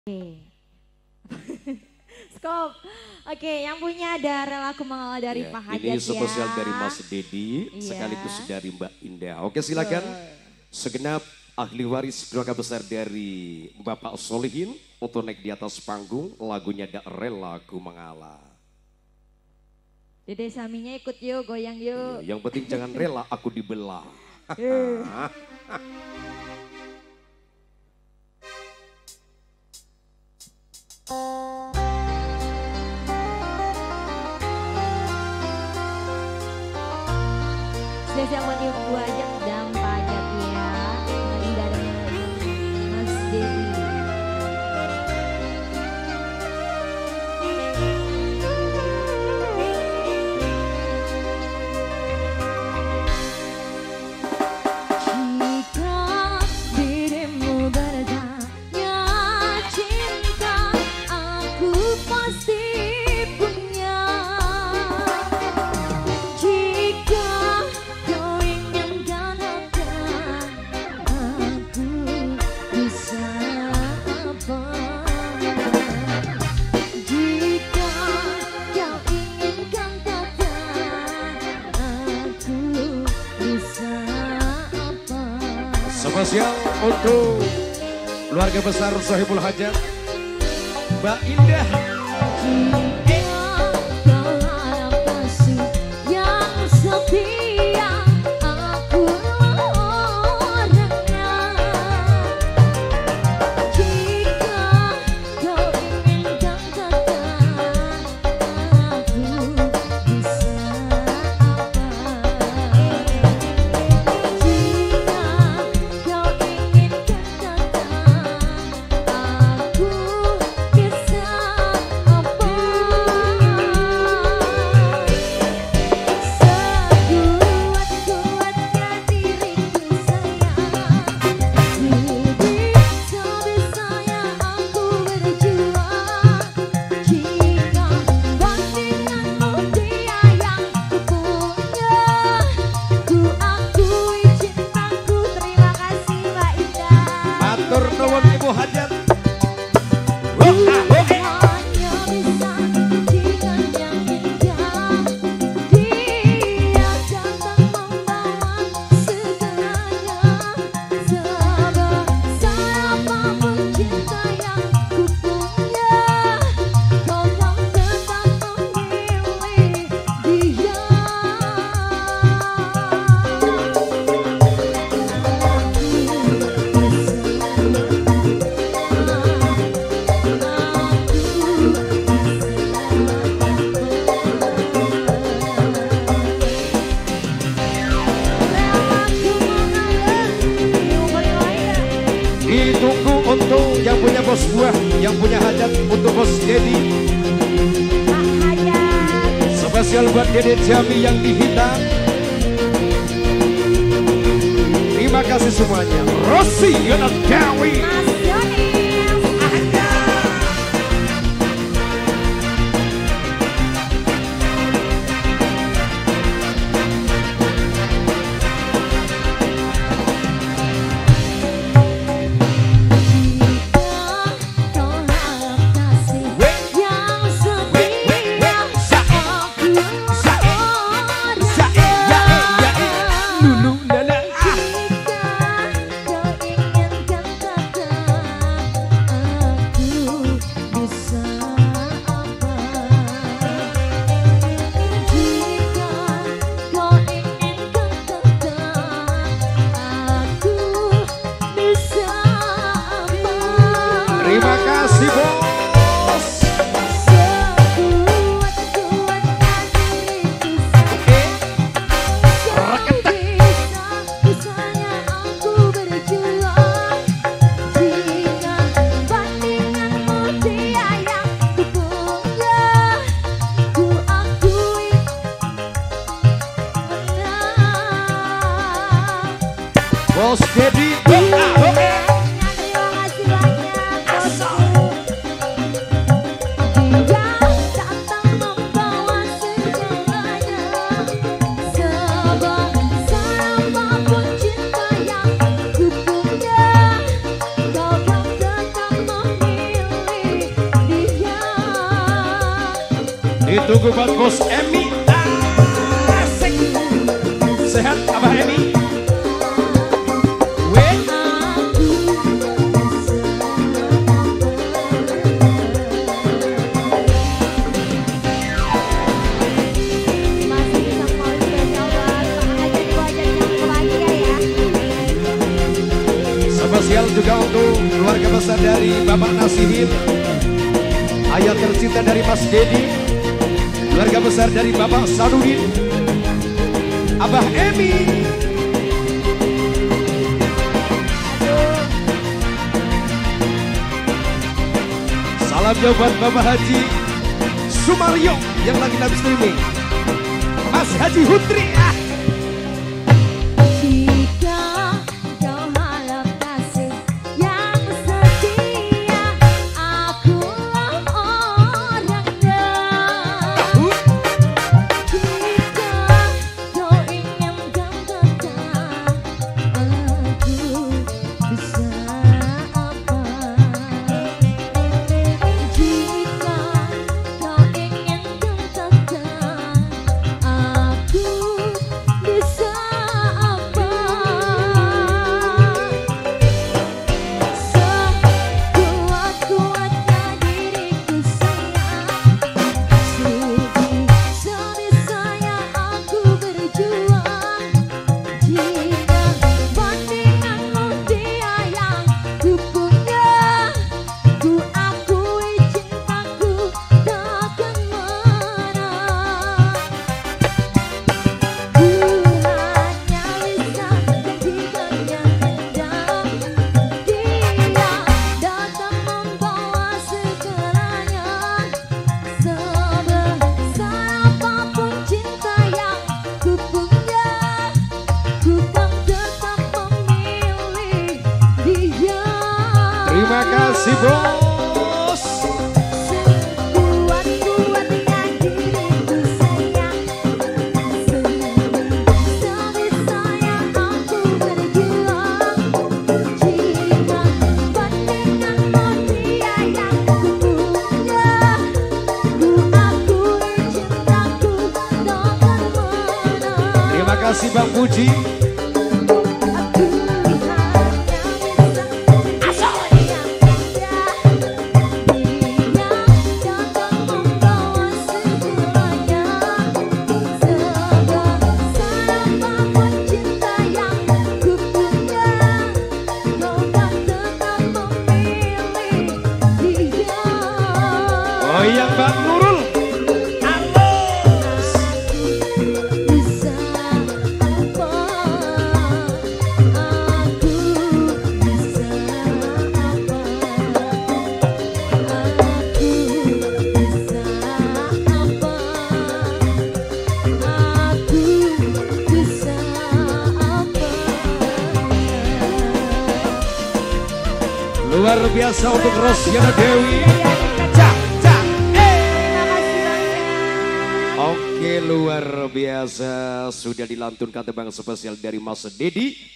Oke. Skop. Oke, yang punya ada Relaku Mengalah dari Pak Hajat ya. Ini spesial dari Mas Dedi, sekaligus dari Mbak Indah. Oke, silakan. Segenap ahli waris keluarga besar dari Bapak Solihin untuk naik di atas panggung, lagunya ada Relaku Mengalah. Dede Saminya ikut yuk, goyang yuk. Yang penting jangan rela aku dibelah. Spesial buat ibu aja dan Pak Hajat ya. Mbak Indah dan Mas Dedi. Spesial untuk keluarga besar Sohibul Hajat, Mbak Indah. Ibu Hajat. Ditunggu untuk yang punya bos buah, yang punya hajat untuk bos Dedi. Spesial buat Dede Jami yang di hitam. Terima kasih semuanya. Rosi Yonat Dewi. Terima kasih bos. Bos Dedi. Ditunggu buat Bos Emi. Asik. Sehat Abah Emi. Spesial juga untuk keluarga besar dari Bapak Nasihin, ayah tercinta dari Mas Dedi, keluarga besar dari Bapak Sadudin, Abah Emi. Salam jauh buat Bapak Haji Sumario yang lagi live streaming, Mas Haji Hutri. Terima kasih Bos. Sekuat-kuatnya diriku sayang, sebisanya aku berjuang. Jika bandinganmu dia yang kupunya, ku akui cintaku takkan menang. Terima kasih Bang Puji. Oh yang Bang Nurul. Halus. Bisa apa? Aku bisa apa? Aku bisa apa? Aku bisa apa? Luar biasa untuk Rosyana Dewi. Oke, luar biasa sudah dilantunkan tebang spesial dari Mas Dedi.